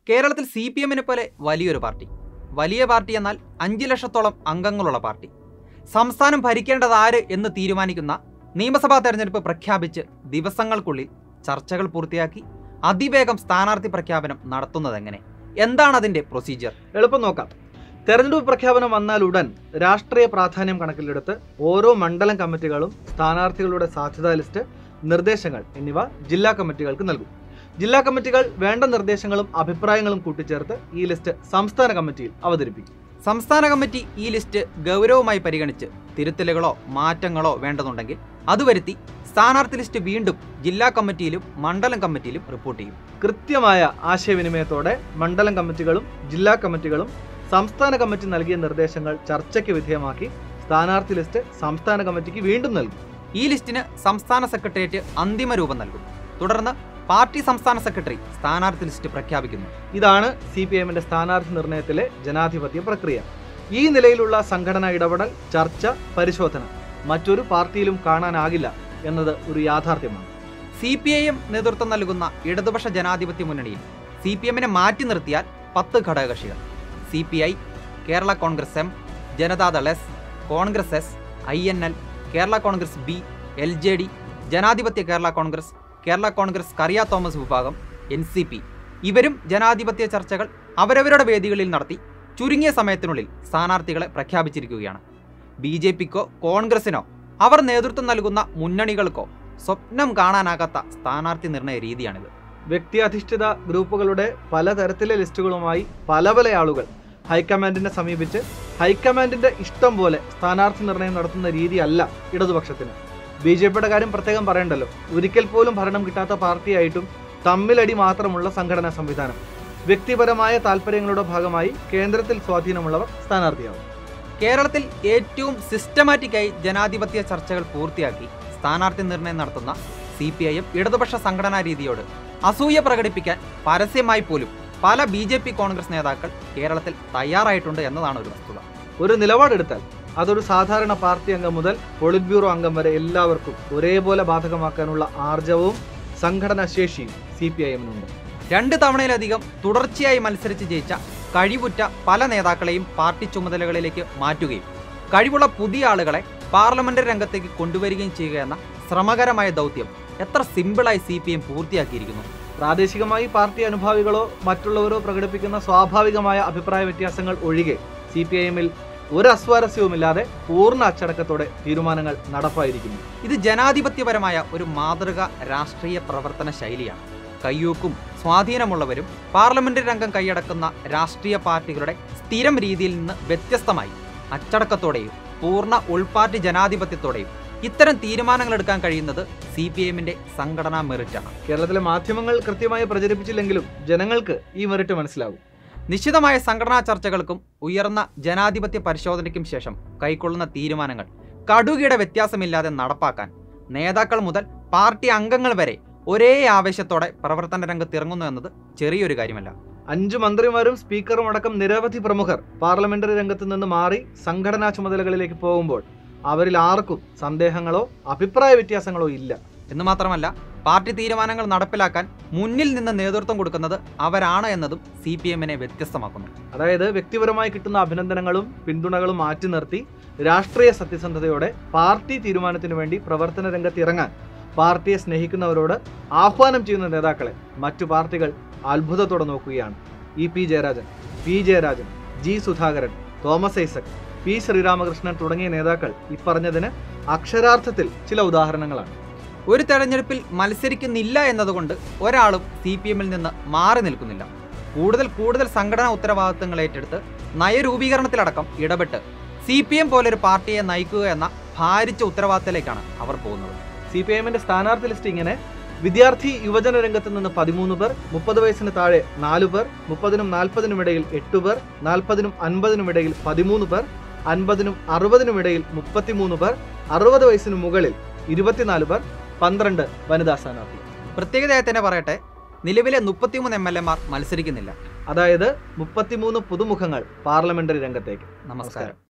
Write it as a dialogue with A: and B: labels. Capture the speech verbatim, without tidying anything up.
A: കേരളത്തിൽ C P എമ്മിനെ പോലെ വലിയൊരു പാർട്ടി, വലിയ പാർട്ടി എന്നാൽ അഞ്ച് ലക്ഷത്തോളം അംഗങ്ങളുള്ള പാർട്ടി, സംസ്ഥാനം ഭരിക്കേണ്ടത് ആര് എന്ന് തീരുമാനിക്കുന്ന നിയമസഭാ തെരഞ്ഞെടുപ്പ് പ്രഖ്യാപിച്ച് ദിവസങ്ങൾക്കുള്ളിൽ ചർച്ചകൾ പൂർത്തിയാക്കി അതിവേഗം സ്ഥാനാർത്ഥി പ്രഖ്യാപനം നടത്തുന്നതെങ്ങനെ? എന്താണ് അതിൻ്റെ പ്രൊസീജിയർ?
B: എളുപ്പം നോക്കാം. തെരഞ്ഞെടുപ്പ് പ്രഖ്യാപനം വന്നാൽ ഉടൻ രാഷ്ട്രീയ പ്രാധാന്യം കണക്കിലെടുത്ത് ഓരോ മണ്ഡലം കമ്മിറ്റികളും സ്ഥാനാർത്ഥികളുടെ സാധ്യതാ ലിസ്റ്റ്, നിർദ്ദേശങ്ങൾ എന്നിവ ജില്ലാ കമ്മിറ്റികൾക്ക് നൽകും. ജില്ലാ കമ്മിറ്റികൾ വേണ്ട നിർദ്ദേശങ്ങളും അഭിപ്രായങ്ങളും കൂട്ടിച്ചേർത്ത് ഈ ലിസ്റ്റ് സംസ്ഥാന കമ്മിറ്റിയിൽ അവതരിപ്പിക്കും.
A: സംസ്ഥാന കമ്മിറ്റി ഈ ലിസ്റ്റ് ഗൗരവമായി പരിഗണിച്ച് തിരുത്തലുകളോ മാറ്റങ്ങളോ വേണ്ടതുണ്ടെങ്കിൽ അത് വരുത്തി സ്ഥാനാർത്ഥി ലിസ്റ്റ് വീണ്ടും ജില്ലാ കമ്മിറ്റിയിലും മണ്ഡലം കമ്മിറ്റിയിലും റിപ്പോർട്ട് ചെയ്യും.
B: കൃത്യമായ ആശയവിനിമയത്തോടെ മണ്ഡലം കമ്മിറ്റികളും ജില്ലാ കമ്മിറ്റികളും സംസ്ഥാന കമ്മിറ്റി നൽകിയ നിർദ്ദേശങ്ങൾ ചർച്ചയ്ക്ക് വിധേയമാക്കി സ്ഥാനാർത്ഥി ലിസ്റ്റ് സംസ്ഥാന കമ്മിറ്റിക്ക് വീണ്ടും നൽകും.
A: ഈ ലിസ്റ്റിന് സംസ്ഥാന സെക്രട്ടേറിയറ്റ് അന്തിമ രൂപം നൽകും. തുടർന്ന് പാർട്ടി സംസ്ഥാന സെക്രട്ടറി സ്ഥാനാർത്ഥി ലിസ്റ്റ് പ്രഖ്യാപിക്കുന്നു.
B: ഇതാണ് സി പി എമ്മിന്റെ സ്ഥാനാർത്ഥി നിർണയത്തിലെ ജനാധിപത്യ പ്രക്രിയ. ഈ നിലയിലുള്ള സംഘടനാ ഇടപെടൽ, ചർച്ച, പരിശോധന മറ്റൊരു പാർട്ടിയിലും കാണാനാകില്ല എന്നത് ഒരു യാഥാർത്ഥ്യമാണ്.
A: സി പി ഐ എം നേതൃത്വം നൽകുന്ന ഇടതുപക്ഷ ജനാധിപത്യ മുന്നണിയിൽ സി പി എമ്മിനെ മാറ്റി നിർത്തിയാൽ പത്ത് ഘടകകക്ഷികൾ: C P I, Kerala Congress M, Janata Dal S, Congress S, I N L, Kerala Congress B, L J D, ജനാധിപത്യ കേരള കോൺഗ്രസ്, കേരള കോൺഗ്രസ് കറിയ തോമസ് വിഭാഗം, എൻ സി പി. ഇവരും ജനാധിപത്യ ചർച്ചകൾ അവരവരുടെ വേദികളിൽ നടത്തി ചുരുങ്ങിയ സമയത്തിനുള്ളിൽ സ്ഥാനാർത്ഥികളെ പ്രഖ്യാപിച്ചിരിക്കുകയാണ്. ബി ജെ പിക്കോ കോൺഗ്രസിനോ അവർ നേതൃത്വം നൽകുന്ന മുന്നണികൾക്കോ സ്വപ്നം കാണാനാകാത്ത സ്ഥാനാർത്ഥി നിർണയ രീതിയാണിത്.
B: വ്യക്തിയധിഷ്ഠിത ഗ്രൂപ്പുകളുടെ പലതരത്തിലെ ലിസ്റ്റുകളുമായി പല പല ആളുകൾ ഹൈക്കമാൻഡിനെ സമീപിച്ച് ഹൈക്കമാൻഡിന്റെ ഇഷ്ടം പോലെ സ്ഥാനാർത്ഥി നിർണയം നടത്തുന്ന രീതിയല്ല ഇടതുപക്ഷത്തിന്. ബി ജെ പിയുടെ കാര്യം പ്രത്യേകം പറയണ്ടല്ലോ. ഒരിക്കൽ പോലും ഭരണം കിട്ടാത്ത പാർട്ടിയായിട്ടും തമ്മിലടി മാത്രമുള്ള സംഘടനാ സംവിധാനം. വ്യക്തിപരമായ താല്പര്യങ്ങളുടെ ഭാഗമായി കേന്ദ്രത്തിൽ സ്വാധീനമുള്ളവർ സ്ഥാനാർത്ഥിയാവും.
A: കേരളത്തിൽ ഏറ്റവും സിസ്റ്റമാറ്റിക്കായി ജനാധിപത്യ ചർച്ചകൾ പൂർത്തിയാക്കി സ്ഥാനാർത്ഥി നിർണയം നടത്തുന്ന സി പി ഐ എം ഇടതുപക്ഷ സംഘടനാ രീതിയോട് അസൂയ പ്രകടിപ്പിക്കാൻ പരസ്യമായി പോലും പല ബി ജെ പി കോൺഗ്രസ് നേതാക്കൾ കേരളത്തിൽ തയ്യാറായിട്ടുണ്ട് എന്നതാണ് ഒരു വസ്തുത.
B: ഒരു നിലപാടെടുത്താൽ അതൊരു സാധാരണ പാർട്ടി അംഗം മുതൽ പോളിറ്റ് ബ്യൂറോ അംഗം വരെ എല്ലാവർക്കും ഒരേപോലെ ബാധകമാക്കാനുള്ള ആർജവവും സംഘടനാ ശേഷിയും സി പി ഐ എമ്മിനുണ്ട്.
A: രണ്ട് തവണയിലധികം തുടർച്ചയായി മത്സരിച്ച് ജയിച്ച കഴിവുറ്റ പല നേതാക്കളെയും പാർട്ടി ചുമതലകളിലേക്ക് മാറ്റുകയും കഴിവുള്ള പുതിയ ആളുകളെ പാർലമെന്ററി രംഗത്തേക്ക് കൊണ്ടുവരികയും ചെയ്യുക എന്ന ശ്രമകരമായ ദൗത്യം എത്ര സിമ്പിളായി സി പി എം പൂർത്തിയാക്കിയിരിക്കുന്നു.
B: പ്രാദേശികമായി പാർട്ടി അനുഭാവികളോ മറ്റുള്ളവരോ പ്രകടിപ്പിക്കുന്ന സ്വാഭാവികമായ അഭിപ്രായ വ്യത്യാസങ്ങൾ ഒഴികെ സി പി ഐ എമ്മിൽ ഒരു അസ്വാരസ്യവുമില്ലാതെ പൂർണ്ണ അച്ചടക്കത്തോടെ തീരുമാനങ്ങൾ നടപ്പായിരിക്കുന്നു.
A: ഇത് ജനാധിപത്യപരമായ ഒരു മാതൃക രാഷ്ട്രീയ പ്രവർത്തന ശൈലിയാണ്. കയ്യൂക്കും സ്വാധീനമുള്ളവരും പാർലമെന്ററി രംഗം കൈയടക്കുന്ന രാഷ്ട്രീയ പാർട്ടികളുടെ സ്ഥിരം രീതിയിൽ നിന്ന് വ്യത്യസ്തമായി അച്ചടക്കത്തോടെയും പൂർണ്ണ ഉൾപാർട്ടി ജനാധിപത്യത്തോടെയും ഇത്തരം തീരുമാനങ്ങൾ എടുക്കാൻ കഴിയുന്നത് സി പി എമ്മിന്റെ സംഘടനാ മെറിറ്റാണ്.
B: കേരളത്തിലെ മാധ്യമങ്ങൾ കൃത്യമായി പ്രചരിപ്പിച്ചില്ലെങ്കിലും ജനങ്ങൾക്ക് ഈ മെറിറ്റ് മനസ്സിലാകും.
A: നിശ്ചിതമായ സംഘടനാ ചർച്ചകൾക്കും ഉയർന്ന ജനാധിപത്യ പരിശോധനയ്ക്കും ശേഷം കൈക്കൊള്ളുന്ന തീരുമാനങ്ങൾ കടുകിയുടെ വ്യത്യാസമില്ലാതെ നടപ്പാക്കാൻ നേതാക്കൾ മുതൽ പാർട്ടി അംഗങ്ങൾ വരെ ഒരേ ആവേശത്തോടെ പ്രവർത്തന രംഗത്തിറങ്ങുന്നു എന്നത് ചെറിയൊരു കാര്യമല്ല.
B: അഞ്ചു മന്ത്രിമാരും സ്പീക്കറും അടക്കം നിരവധി പ്രമുഖർ പാർലമെന്ററി രംഗത്ത് നിന്ന് മാറി സംഘടനാ ചുമതലകളിലേക്ക് പോകുമ്പോൾ അവരിൽ ആർക്കും സന്ദേഹങ്ങളോ അഭിപ്രായ വ്യത്യാസങ്ങളോ ഇല്ല.
A: എന്ന് മാത്രമല്ല, പാർട്ടി തീരുമാനങ്ങൾ നടപ്പിലാക്കാൻ മുന്നിൽ നിന്ന് നേതൃത്വം കൊടുക്കുന്നത് അവരാണ് എന്നതും സി പി എമ്മിനെ വ്യത്യസ്തമാക്കുന്നു.
B: അതായത് വ്യക്തിപരമായി കിട്ടുന്ന അഭിനന്ദനങ്ങളും പിന്തുണകളും മാറ്റി നിർത്തി രാഷ്ട്രീയ സത്യസന്ധതയോടെ പാർട്ടി തീരുമാനത്തിനു വേണ്ടി പ്രവർത്തന രംഗത്ത് ഇറങ്ങാൻ പാർട്ടിയെ സ്നേഹിക്കുന്നവരോട് ആഹ്വാനം ചെയ്യുന്ന നേതാക്കളെ മറ്റു പാർട്ടികൾ അത്ഭുതത്തോടെ നോക്കുകയാണ്. E P Jayarajan, P Jayarajan, G Sudhakaran, Thomas Isaac, P Sreeramakrishnan തുടങ്ങിയ നേതാക്കൾ ഇപ്പറഞ്ഞതിന് അക്ഷരാർത്ഥത്തിൽ ചില ഉദാഹരണങ്ങളാണ്.
A: ഒരു തെരഞ്ഞെടുപ്പിൽ മത്സരിക്കുന്നില്ല എന്നതുകൊണ്ട് ഒരാളും സി പി എമ്മിൽ നിന്ന് മാറി നിൽക്കുന്നില്ല. കൂടുതൽ കൂടുതൽ സംഘടനാ ഉത്തരവാദിത്തങ്ങൾ ഏറ്റെടുത്ത് നയരൂപീകരണത്തിലടക്കം ഇടപെട്ട് സി പി എം പോലൊരു പാർട്ടിയെ നയിക്കുക എന്ന ഭാരിച്ച ഉത്തരവാദിത്തത്തിലേക്കാണ് അവർ പോകുന്നത്.
B: സി പി എമ്മിന്റെ സ്ഥാനാർത്ഥി ലിസ്റ്റ് ഇങ്ങനെ: വിദ്യാർത്ഥി യുവജന രംഗത്ത് നിന്ന് പതിമൂന്ന് പേർ, മുപ്പത് വയസ്സിന് താഴെ നാലു പേർ, മുപ്പതിനും നാൽപ്പതിനും ഇടയിൽ എട്ടു പേർ, നാൽപ്പതിനും അൻപതിനും ഇടയിൽ പതിമൂന്ന് പേർ, അൻപതിനും അറുപതിനും ഇടയിൽ മുപ്പത്തിമൂന്ന് പേർ, അറുപത് വയസ്സിന് മുകളിൽ ഇരുപത്തിനാല് പേർ, പന്ത്രണ്ട് വനിതാ സ്ഥാനാർത്ഥികൾ.
A: പ്രത്യേകതയായി തന്നെ പറയട്ടെ, നിലവിലെ മുപ്പത്തിമൂന്ന് എം എൽ എമാർ മത്സരിക്കുന്നില്ല.
B: അതായത് മുപ്പത്തിമൂന്ന് പുതുമുഖങ്ങൾ പാർലമെന്ററി രംഗത്തേക്ക്.
A: നമസ്കാരം.